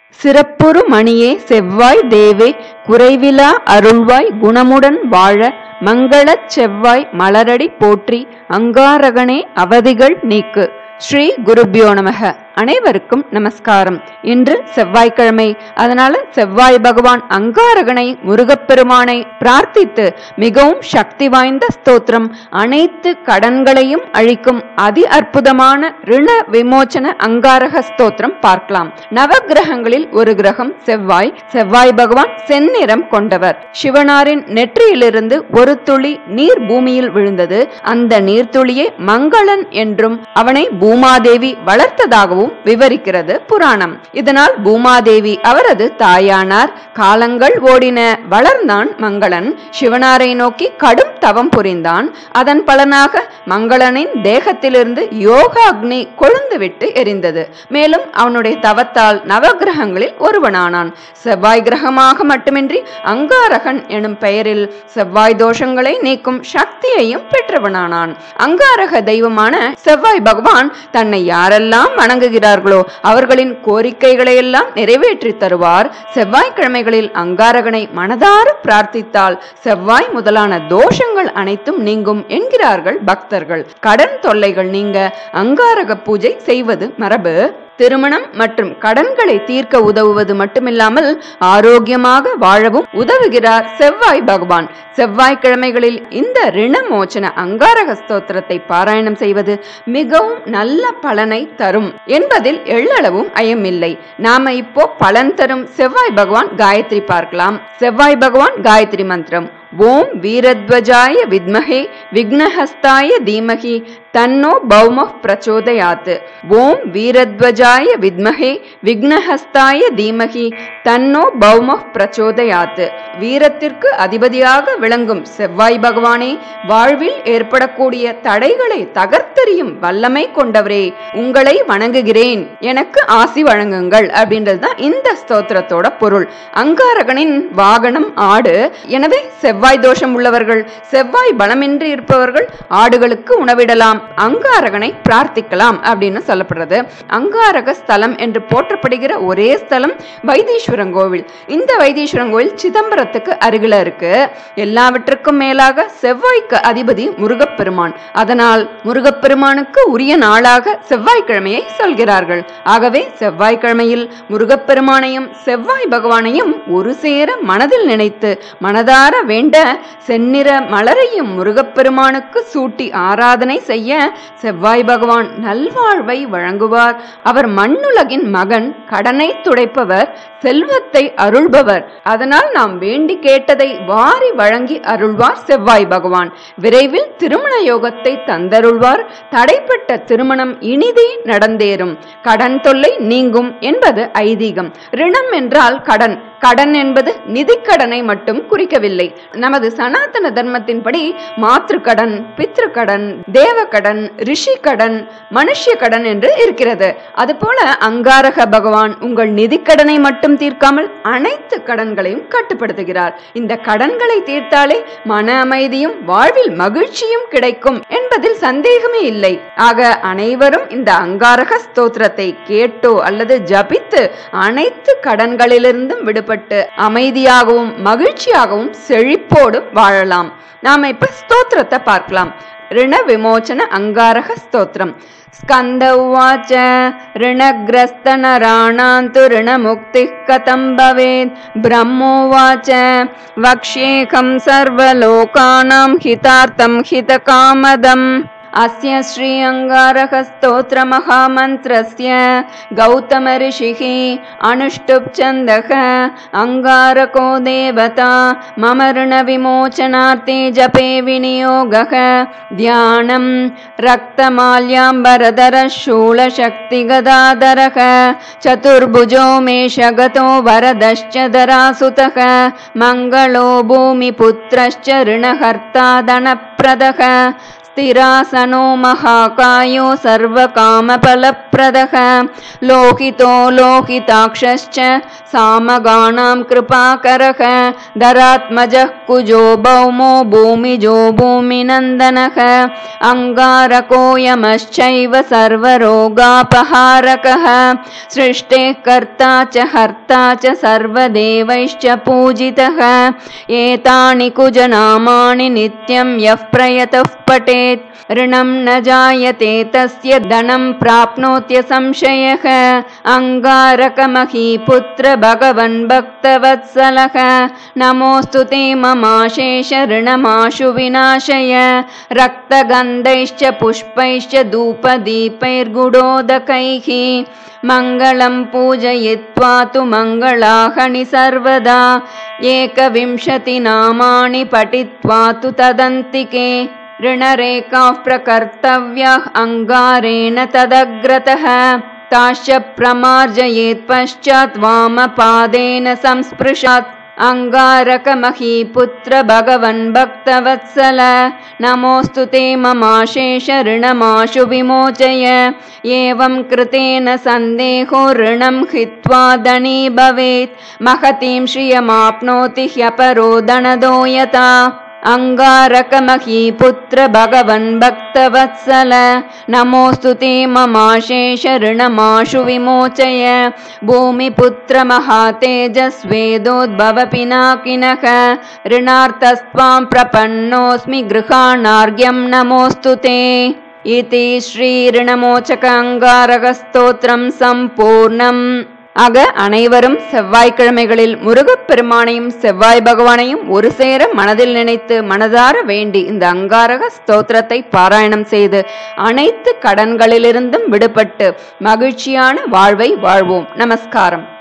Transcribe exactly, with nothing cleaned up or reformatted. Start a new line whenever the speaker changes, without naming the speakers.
சிறப்புறு மணியே செவ்வாய் தேவே குறைவிலா அருள்வாய் குணமுடன் வாழ மங்களச் செவ்வாய் மலரடி போற்றி அங்காரகனே அவதிகள் நீக்கு. ஸ்ரீ குருபியோ நமக. அனைவருக்கும் நமஸ்காரம். இன்று செவ்வாய்க்கிழமை, அதனால செவ்வாய் பகவான் அங்காரகனை முருகப்பெருமானை பிரார்த்தித்து மிகவும் சக்தி வாய்ந்த ஸ்தோத்திரம், அனைத்து கடன்களையும் அழிக்கும் அதி அற்புதமான ரிண விமோச்சன அங்காரக ஸ்தோத்திரம் பார்க்கலாம். நவகிரகங்களில் ஒரு கிரகம் செவ்வாய். செவ்வாய் பகவான் செந்நிறம் கொண்டவர். சிவனாரின் நெற்றியிலிருந்து ஒரு துளி நீர் பூமியில் விழுந்தது. அந்த நீர்த்துளியே மங்களன் என்றும் அவனை பூமாதேவி வளர்த்ததாகவும் விவரிக்கிறது புராணம். இதனால் பூமாதேவி அவரது தாயானார். காலங்கள் ஓடின, வளர்ந்தான் மங்களன். சிவனாரை நோக்கி கடும் தவம் புரிந்தான். அதன் பலனாக மங்களனின் தேகத்திலிருந்து யோகாக்னி கொழுந்துவிட்டு எரிந்தது. மேலும் அவனுடைய தவத்தால் நவகிரகங்களில் ஒருவனானான். செவ்வாய் கிரகமாக மட்டுமின்றி அங்காரகன் எனும் பெயரில் செவ்வாய் தோஷங்களை நீக்கும் சக்தியையும் பெற்றவனானான். அங்காரக தெய்வமான செவ்வாய் பகவான் தன்னை யாரெல்லாம் வணங்குகிறார்களோ அவர்களின் கோரிக்கைகளை எல்லாம் நிறைவேற்றி தருவார். செவ்வாய்க்கிழமைகளில் அங்காரகனை மனதார பிரார்த்தித்தால் செவ்வாய் முதலான தோஷங்கள் அனைத்தும் நீங்கும் என்கிறார்கள் பக்தர்கள். கடன் தொல்லைகள் நீங்க அங்காரக பூஜை செய்வது மரபு. திருமணம் மற்றும் கடன்களை தீர்க்க உதவுவது மட்டுமில்லாமல் ஆரோக்கியமாக வாழவும் உதவுகிறார் செவ்வாய் பகவான். செவ்வாய்க்கிழமைகளில் இந்த ரிணமோச்சன அங்காரக ஸ்தோத்திரத்தை பாராயணம் செய்வது மிகவும் நல்ல பலனை தரும் என்பதில் எள்ளளவும் ஐயமில்லை. நாம இப்போ பலன் தரும் செவ்வாய் பகவான் காயத்ரி பார்க்கலாம். செவ்வாய் பகவான் காயத்ரி மந்திரம்: ஓம் வீரத்வஜாய வித்மஹே விக்னஹஸ்தாய தீமஹி தன்னோ பௌம பிரச்சோதயாத். ஓம் வீரத்வஜாய வித்மஹே விக்னஹஸ்தாய தீமஹி தன்னோ பௌம பிரச்சோதயாத். வீரத்திற்கு அதிபதியாக விளங்கும் செவ்வாய் பகவானே, வாழ்வில் ஏற்படக்கூடிய தடைகளை தகர்த்தெறியும் வல்லமை கொண்டவரே, உங்களை வணங்குகிறேன், எனக்கு ஆசி வழங்குங்கள் அப்படின்றதுதான் இந்த ஸ்தோத்திரத்தோட பொருள். அங்காரகனின் வாகனம் ஆடு. எனவே செவ்வாய் தோஷம் உள்ளவர்கள், செவ்வாய் பலமின்றி இருப்பவர்கள் ஆடுகளுக்கு உணவிடலாம், அங்காரகனை பிரார்த்திக்கலாம் அப்படின்னு சொல்லப்படுறது. அங்காரக ஸ்தலம் என்று போற்றப்படுகிற ஒரே ஸ்தலம் வைத்தீஸ்வரன் கோவில். இந்த வைத்தீஸ்வரன் கோவில் சிதம்பரத்துக்கு அருகில இருக்கு. எல்லாவற்றுக்கும் மேலாக செவ்வாய்க்கு அதிபதி முருகப்பெருமான். அதனால் முருகப்பெருமானுக்கு உரிய நாளாக செவ்வாய்க்கிழமையை சொல்கிறார்கள். ஆகவே செவ்வாய்க்கிழமையில் முருகப்பெருமானையும் செவ்வாய் பகவானையும் ஒரு சேர மனதில் நினைத்து மனதார வேண்ட செந்நிற மலரையும் முருகப்பெருமானுக்கு சூட்டி ஆராதனை செய்ய செவ்வாய் பகவான் நல்வாழ்வை வழங்குவார். அவர் மண்ணுலகின் மகன், கடனை துடைப்பவர், செல்வத்தை அருள்பவர். அதனால் நாம் வேண்டி கேட்டதை வாரி வழங்கி அருள்வார் செவ்வாய் பகவான். விரைவில் திருமண யோகத்தை தந்தருள்வார். தடைப்பட்ட திருமணம் இனிதே நடந்தேறும். கடன் தொல்லை நீங்கும் என்பது ஐதீகம். ரிணம் என்றால் கடன். கடன் என்பது நிதிக்கடனை மட்டும் குறிக்கவில்லை. நமது சனாதன தர்மத்தின்படி மாத்ரு கடன், பித்ரு கடன், தேவ கடன், ரிஷி கடன், மனுஷ்ய கடன் என்று இருக்கிறது. அதுபோல அங்காரக பகவான் உங்கள் நிதிக்கடனை மட்டும் தீர்க்காமல் அனைத்து கடன்களையும் கட்டுப்படுத்துகிறார். இந்த கடன்களை தீர்த்தாலே மன அமைதியும் வாழ்வில் மகிழ்ச்சியும் கிடைக்கும் என்பதில் சந்தேகமே இல்லை. ஆக அனைவரும் இந்த அங்காரக ஸ்தோத்திரத்தை கேட்டோ அல்லது ஜபித்து அனைத்து கடன்களிலிருந்தும் விடுபட்டு அமைதியாகவும் மகிழ்ச்சியாகவும் செழிப்போடு வாழலாம். நாம இப்ப ஸ்தோத்திரத்தை பார்க்கலாம். ரிண விமோச்சன அங்காரக ஸ்தோத்திரம். ஸ்கந்த உவாச்ச ரிணக்ரஸ்த நராணாந்து ரிணமுக்திः கதம் பவேத். பிரம்மோவாச்ச வக்ஷ்யேகம் சர்வலோகானாம் ஹிதார்த்தம் ஹிதகாமதம். அஸ்ய ஸ்ரீ அங்காரக ஸ்தோத்திர மகாமந்திரஸ்ய கௌதம ரிஷிः அனுஷ்டுப் சந்தக அங்காரகோ தேவதா மம ரிண விமோச்சனார்த்தே ஜபே விநியோகः. தியானம் ரக்தமால்யாம்பரதர சூல சக்தி கதாதரः சதுர்புஜோ மேஷகதோ வரதश्च தராசுதः மங்களோ பூமி புத்திரश्च ரிணஹர்த்தா தனப்ரதः. स्थिरासनो महाकायो सर्वकामफलप्रदः लोहितो लोहिताक्षश्च सामगानां कृपाकरः धरात्मजः कुजो भौमो भूमिजो भूमिनन्दनः अंगारको यमश्चैव सर्वरोगापहारकः सृष्टेः कर्ता च हर्ता च सर्वदेवैश्च पूजितः एतानि कुजनामानि नित्यं यः प्रयतः पठेत् ऋणं न जायते तस्य धनं प्राप्नोत्य संशयः अंगारकमहीपुत्र भगवन् भक्तवत्सलः नमोऽस्तु ते ममाशेष ऋणमाशु विनाशय रक्तगन्धैश्च पुष्पैश्च धूपदीपैर्गुडोदकैः मङ्गलं पूजयित्वा तु मङ्गलाहनि सर्वदा एकविंशतिनामानि पठित्वा तु तदन्तिके ऋणरेखाः प्रकर्तव्याः अंगारेण तदग्रतः ताश्च प्रमार्जयेत् पश्चात् वामपादेन संस्पृशात् अंगारकमहीपुत्र भगवन् भक्तवत्सल नमोऽस्तु ते ममाशेष ऋणमाशु विमोचय एवं कृतेन सन्देहो ऋणं हित्वा धनी भवेत् महतीं श्रियमाप्नोति ह्यपरो धनदो यथा अंगारकमहीपुत्र भगवन् भक्तवत्सल नमोऽस्तु ते ममाशेष ऋणमाशु विमोचय भूमिपुत्र महातेजस्वेदोद्भव पिनाकिनः ऋणार्थस्त्वां प्रपन्नोऽस्मि गृहाणार्घ्यं नमोऽस्तु ते इति श्री ऋणमोचक अंगारक स्तोत्रम संपूर्णम् ஆக அனைவரும் செவ்வாய்க்கிழமைகளில் முருகப்பெருமானையும் செவ்வாய் பகவானையும் ஒரு சேர மனதில் நினைத்து மனதார வேண்டி இந்த அங்காரக ஸ்தோத்திரத்தை பாராயணம் செய்து அனைத்து கடன்களிலிருந்தும் விடுபட்டு மகிழ்ச்சியான வாழ்வை வாழ்வோம். நமஸ்காரம்.